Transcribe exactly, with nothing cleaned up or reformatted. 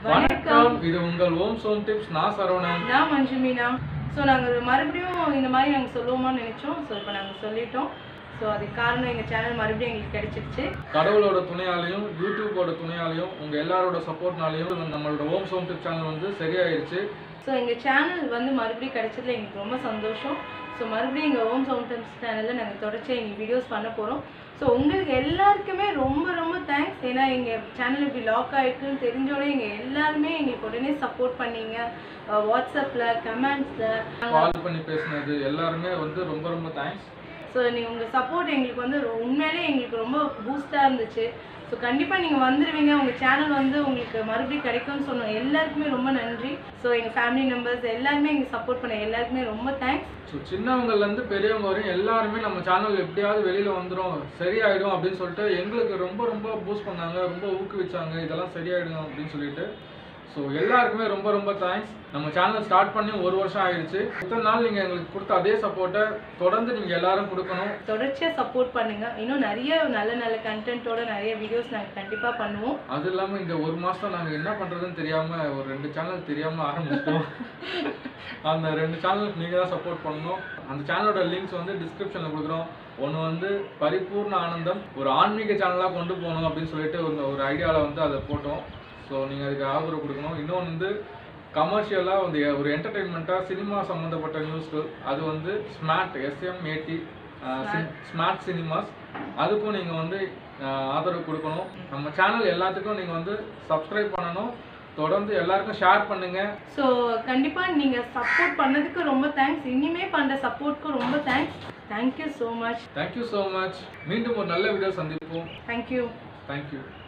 வணக்கம், இது உங்கள் ஹோம் சோம் டிப்ஸ். நான் சரவணன், நான் மஞ்சுமீனா. ஸோ நாங்கள் மறுபடியும் இந்த மாதிரி நாங்கள் சொல்லுவோமான்னு நினைச்சோம். ஸோ இப்போ நாங்கள் சொல்லிட்டோம். ஸோ அதுக்கு காரணம் எங்கள் சேனல் மறுபடியும் எங்களுக்கு கிடைச்சிருச்சு. கடவுளோட துணையாலையும் யூடியூபோட துணையாலையும் உங்கள் எல்லாரோட சப்போர்ட்னாலையும் நம்மளோட ஹோம் சோம் டிப்ஸ் சேனல் வந்து சரியாயிருச்சு. ஸோ எங்கள் சேனல் வந்து மறுபடியும் கிடைச்சதுல எங்களுக்கு ரொம்ப சந்தோஷம். ஸோ மறுபடியும் எங்கள் ஹோம் சோம் டிப்ஸ் சேனலில் நாங்கள் தொடர்ச்சி எங்கள் வீடியோஸ் பண்ண போகிறோம். ஸோ உங்களுக்கு எல்லாருக்குமே ரொம்ப ரொம்ப தேங்க்ஸ். ஏன்னா எங்கள் சேனல் இப்படி லாக் ஆகிருக்குன்னு தெரிஞ்சோடனே எங்கள் எல்லாருமே எங்களுக்கு உடனே சப்போர்ட் பண்ணீங்க. வாட்ஸ்அப்பில் கமெண்ட்ஸில் கால் பண்ணி பேசினது எல்லாருமே வந்து ரொம்ப ரொம்ப தேங்க்ஸ். ஸோ நீங்கள் உங்கள் சப்போர்ட் எங்களுக்கு வந்து உண்மையிலே எங்களுக்கு ரொம்ப பூஸ்டாக இருந்துச்சு. ஸோ கண்டிப்பாக நீங்கள் வந்துடுவீங்க, உங்கள் சேனல் வந்து உங்களுக்கு மறுபடியும் கிடைக்கும்னு சொன்னோம். எல்லாருக்குமே ரொம்ப நன்றி. ஸோ எங்கள் ஃபேமிலி மெம்பர்ஸ் எல்லாருமே எங்களுக்கு சப்போர்ட் பண்ண எல்லாருக்குமே ரொம்ப தேங்க்ஸ். ஸோ சின்னவங்கலேருந்து பெரியவங்க வரையும் எல்லாருமே நம்ம சேனல் எப்படியாவது வெளியில் வந்துடும், சரியாயிடும் அப்படின்னு சொல்லிட்டு எங்களுக்கு ரொம்ப ரொம்ப பூஸ்ட் பண்ணாங்க, ரொம்ப ஊக்குவிச்சாங்க, இதெல்லாம் சரியாயிடும் அப்படின்னு சொல்லிட்டு. ஸோ எல்லாருக்குமே ரொம்ப ரொம்ப தேங்க்ஸ். நம்ம சேனல் ஸ்டார்ட் பண்ணி ஒரு வருஷம் ஆயிடுச்சு. இத்தனை நாள் நீங்கள் எங்களுக்கு கொடுத்த அதே சப்போர்ட்டை தொடர்ந்து நீங்கள் எல்லாரும் கொடுக்கணும். தொடர்ச்சியாக சப்போர்ட் பண்ணுங்க. இன்னும் நிறைய நல்ல நல்ல கண்டென்ட்டோட நிறைய வீடியோஸ் நாங்கள் கண்டிப்பாக பண்ணுவோம். அது இல்லாமல் இந்த ஒரு மாதம் நாங்கள் என்ன பண்ணுறதுன்னு தெரியாமல் ஒரு ரெண்டு சேனல் தெரியாமல் ஆரம்பிச்சிட்டோம். அந்த ரெண்டு சேனலுக்கு நீங்கள் தான் சப்போர்ட் பண்ணணும். அந்த சேனலோட லிங்க்ஸ் வந்து டிஸ்கிரிப்ஷனில் கொடுக்குறோம். ஒன்று வந்து பரிபூர்ண ஆனந்தம், ஒரு ஆன்மீக சேனலாக கொண்டு போகணும் அப்படின்னு சொல்லிட்டு ஒரு ஒரு ஐடியாவில் வந்து அதை போட்டோம். ஸோ நீங்கள் அதுக்கு ஆதரவு கொடுக்கணும். இன்னொன்று வந்து கமர்ஷியலாக வந்து ஒரு என்டர்டெயின்மெண்ட்டாக சினிமா சம்மந்தப்பட்ட நியூஸ்கள், அது வந்து ஸ்மார்ட் எஸ்எம்ஏடி ஸ்மார்ட் சினிமாஸ், அதுக்கும் நீங்கள் வந்து ஆதரவு கொடுக்கணும். நம்ம சேனல் எல்லாத்துக்கும் நீங்கள் வந்து சப்ஸ்கிரைப் பண்ணணும். தொடர்ந்து எல்லாருக்கும் ஷேர் பண்ணுங்க. ஸோ கண்டிப்பாக நீங்கள் சப்போர்ட் பண்ணதுக்கு ரொம்ப தேங்க்ஸ். இனிமே பண்ணுற சப்போர்ட்க்கு ரொம்ப thanks. Thank you so much. Thank you so much. மீண்டும் ஒரு நல்ல வீடியோ சந்திப்போம். தேங்க்யூ. தேங்க்யூ.